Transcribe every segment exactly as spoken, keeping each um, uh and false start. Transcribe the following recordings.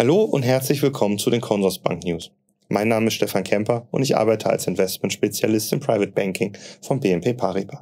Hallo und herzlich willkommen zu den Consorsbank News. Mein Name ist Stefan Kemper und ich arbeite als Investmentspezialist im Private Banking von B N P Paribas.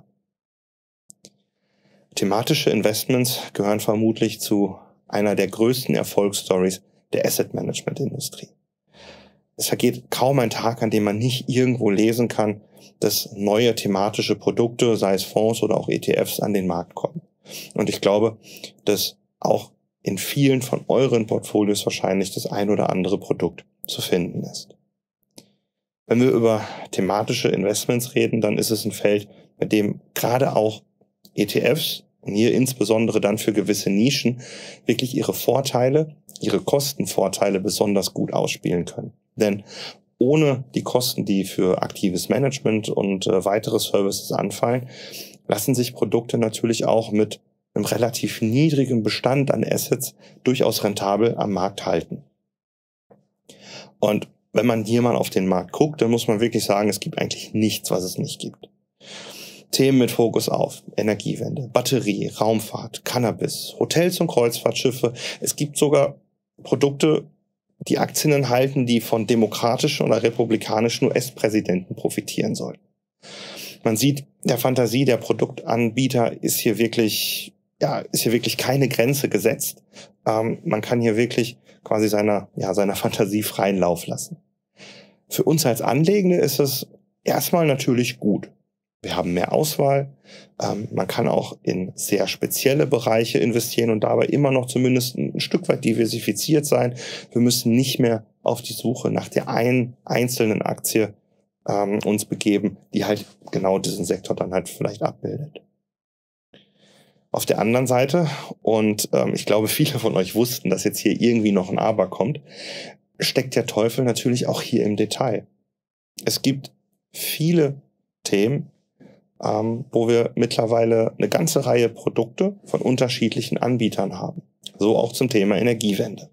Thematische Investments gehören vermutlich zu einer der größten Erfolgsstories der Asset Management Industrie. Es vergeht kaum ein Tag, an dem man nicht irgendwo lesen kann, dass neue thematische Produkte, sei es Fonds oder auch E T Fs, an den Markt kommen. Und ich glaube, dass auch in vielen von euren Portfolios wahrscheinlich das ein oder andere Produkt zu finden ist. Wenn wir über thematische Investments reden, dann ist es ein Feld, bei dem gerade auch E T Fs, und hier insbesondere dann für gewisse Nischen, wirklich ihre Vorteile, ihre Kostenvorteile besonders gut ausspielen können. Denn ohne die Kosten, die für aktives Management und äh, weitere Services anfallen, lassen sich Produkte natürlich auch mit einem relativ niedrigen Bestand an Assets durchaus rentabel am Markt halten. Und wenn man hier mal auf den Markt guckt, dann muss man wirklich sagen, es gibt eigentlich nichts, was es nicht gibt. Themen mit Fokus auf Energiewende, Batterie, Raumfahrt, Cannabis, Hotels und Kreuzfahrtschiffe. Es gibt sogar Produkte, die Aktien enthalten, die von demokratischen oder republikanischen U S-Präsidenten profitieren sollen. Man sieht, der Fantasie der Produktanbieter ist hier wirklich, ja, ist hier wirklich keine Grenze gesetzt. Ähm, man kann hier wirklich quasi seiner, ja, seiner Fantasie freien Lauf lassen. Für uns als Anlegende ist es erstmal natürlich gut. Wir haben mehr Auswahl. Ähm, man kann auch in sehr spezielle Bereiche investieren und dabei immer noch zumindest ein Stück weit diversifiziert sein. Wir müssen nicht mehr auf die Suche nach der einen einzelnen Aktie ähm, uns begeben, die halt genau diesen Sektor dann halt vielleicht abbildet. Auf der anderen Seite, und ähm, ich glaube, viele von euch wussten, dass jetzt hier irgendwie noch ein Aber kommt, steckt der Teufel natürlich auch hier im Detail. Es gibt viele Themen, ähm, wo wir mittlerweile eine ganze Reihe Produkte von unterschiedlichen Anbietern haben. So auch zum Thema Energiewende.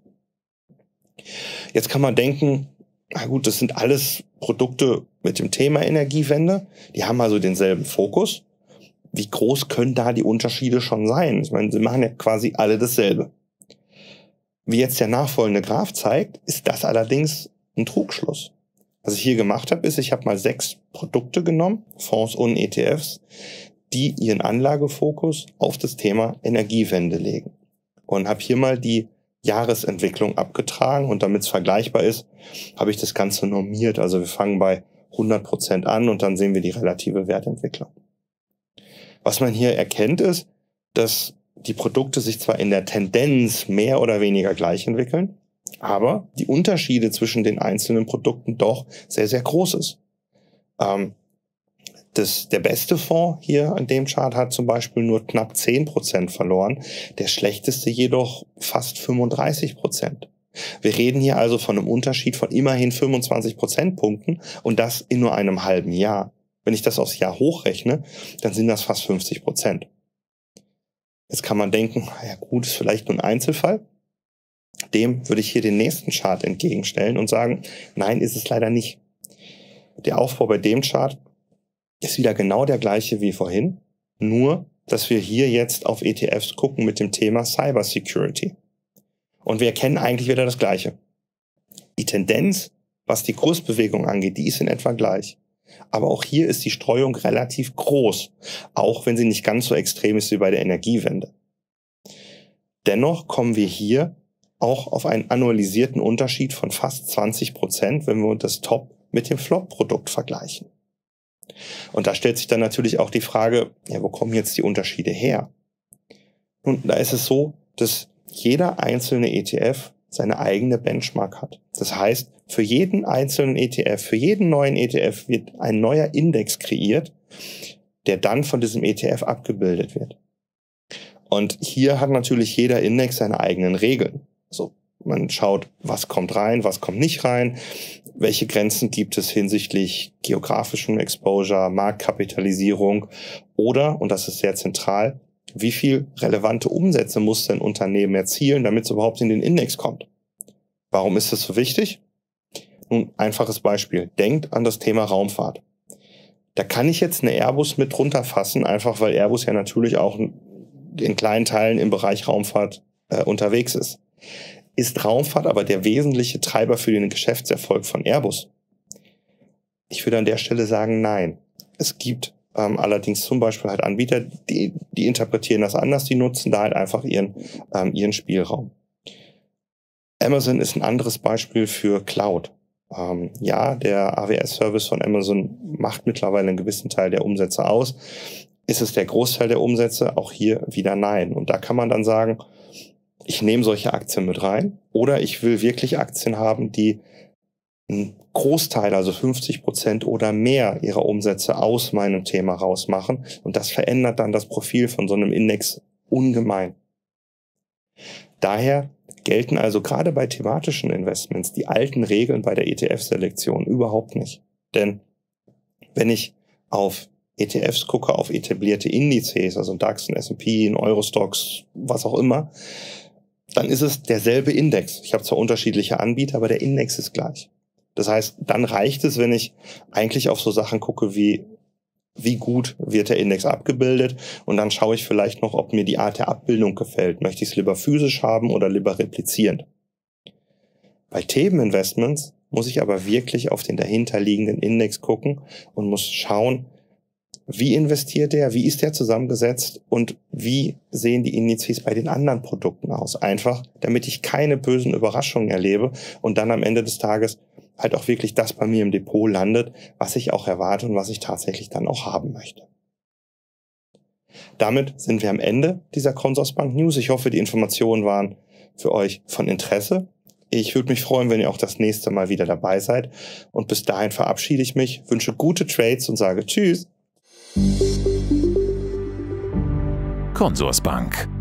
Jetzt kann man denken, na gut, das sind alles Produkte mit dem Thema Energiewende. Die haben also denselben Fokus. Wie groß können da die Unterschiede schon sein? Ich meine, sie machen ja quasi alle dasselbe. Wie jetzt der nachfolgende Graph zeigt, ist das allerdings ein Trugschluss. Was ich hier gemacht habe, ist, ich habe mal sechs Produkte genommen, Fonds und E T Fs, die ihren Anlagefokus auf das Thema Energiewende legen. Und habe hier mal die Jahresentwicklung abgetragen und damit es vergleichbar ist, habe ich das Ganze normiert. Also wir fangen bei hundert Prozent an und dann sehen wir die relative Wertentwicklung. Was man hier erkennt ist, dass die Produkte sich zwar in der Tendenz mehr oder weniger gleich entwickeln, aber die Unterschiede zwischen den einzelnen Produkten doch sehr, sehr groß ist. Ähm, das, der beste Fonds hier an dem Chart hat zum Beispiel nur knapp zehn Prozent verloren, der schlechteste jedoch fast fünfunddreißig Prozent. Wir reden hier also von einem Unterschied von immerhin fünfundzwanzig Prozentpunkten und das in nur einem halben Jahr. Wenn ich das aufs Jahr hochrechne, dann sind das fast fünfzig Prozent. Jetzt kann man denken, ja gut, ist vielleicht nur ein Einzelfall. Dem würde ich hier den nächsten Chart entgegenstellen und sagen, nein, ist es leider nicht. Der Aufbau bei dem Chart ist wieder genau der gleiche wie vorhin, nur, dass wir hier jetzt auf E T Fs gucken mit dem Thema Cyber Security. Und wir erkennen eigentlich wieder das Gleiche. Die Tendenz, was die Kursbewegung angeht, die ist in etwa gleich. Aber auch hier ist die Streuung relativ groß, auch wenn sie nicht ganz so extrem ist wie bei der Energiewende. Dennoch kommen wir hier auch auf einen annualisierten Unterschied von fast zwanzig Prozent, wenn wir das Top mit dem Flop-Produkt vergleichen. Und da stellt sich dann natürlich auch die Frage, ja, wo kommen jetzt die Unterschiede her? Nun, da ist es so, dass jeder einzelne E T F seine eigene Benchmark hat. Das heißt, für jeden einzelnen E T F, für jeden neuen E T F wird ein neuer Index kreiert, der dann von diesem E T F abgebildet wird. Und hier hat natürlich jeder Index seine eigenen Regeln. Also man schaut, was kommt rein, was kommt nicht rein, welche Grenzen gibt es hinsichtlich geografischem Exposure, Marktkapitalisierung oder, und das ist sehr zentral, wie viel relevante Umsätze muss ein Unternehmen erzielen, damit es überhaupt in den Index kommt. Warum ist das so wichtig? Nun, einfaches Beispiel. Denkt an das Thema Raumfahrt. Da kann ich jetzt eine Airbus mit drunter fassen, einfach weil Airbus ja natürlich auch in kleinen Teilen im Bereich Raumfahrt äh, unterwegs ist. Ist Raumfahrt aber der wesentliche Treiber für den Geschäftserfolg von Airbus? Ich würde an der Stelle sagen, nein. Es gibt ähm, allerdings zum Beispiel halt Anbieter, die, die interpretieren das anders, die nutzen da halt einfach ihren, ähm, ihren Spielraum. Amazon ist ein anderes Beispiel für Cloud. Ähm, ja, der A W S-Service von Amazon macht mittlerweile einen gewissen Teil der Umsätze aus. Ist es der Großteil der Umsätze? Auch hier wieder nein. Und da kann man dann sagen, ich nehme solche Aktien mit rein oder ich will wirklich Aktien haben, die einen Großteil, also fünfzig Prozent oder mehr ihrer Umsätze aus meinem Thema rausmachen. Und das verändert dann das Profil von so einem Index ungemein. Daher gelten also gerade bei thematischen Investments die alten Regeln bei der E T F-Selektion überhaupt nicht. Denn wenn ich auf E T Fs gucke, auf etablierte Indizes, also ein DAX, ein S und P, ein Eurostoxx, was auch immer, dann ist es derselbe Index. Ich habe zwar unterschiedliche Anbieter, aber der Index ist gleich. Das heißt, dann reicht es, wenn ich eigentlich auf so Sachen gucke wie, wie gut wird der Index abgebildet, und dann schaue ich vielleicht noch, ob mir die Art der Abbildung gefällt. Möchte ich es lieber physisch haben oder lieber replizierend? Bei Themeninvestments muss ich aber wirklich auf den dahinterliegenden Index gucken und muss schauen, wie investiert der, wie ist der zusammengesetzt und wie sehen die Indizes bei den anderen Produkten aus. Einfach, damit ich keine bösen Überraschungen erlebe und dann am Ende des Tages halt auch wirklich das bei mir im Depot landet, was ich auch erwarte und was ich tatsächlich dann auch haben möchte. Damit sind wir am Ende dieser Consorsbank News. Ich hoffe, die Informationen waren für euch von Interesse. Ich würde mich freuen, wenn ihr auch das nächste Mal wieder dabei seid. Und bis dahin verabschiede ich mich, wünsche gute Trades und sage Tschüss. Consorsbank.